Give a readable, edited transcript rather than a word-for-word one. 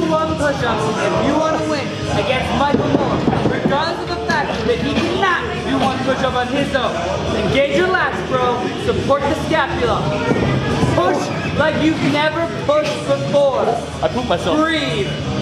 one push-ups if you want to win against Michael Moore, regardless of the fact that he cannot do one push-up on his own. Engage your lats, bro. Support the scapula. Push like you've never pushed before. I pooped myself. Breathe.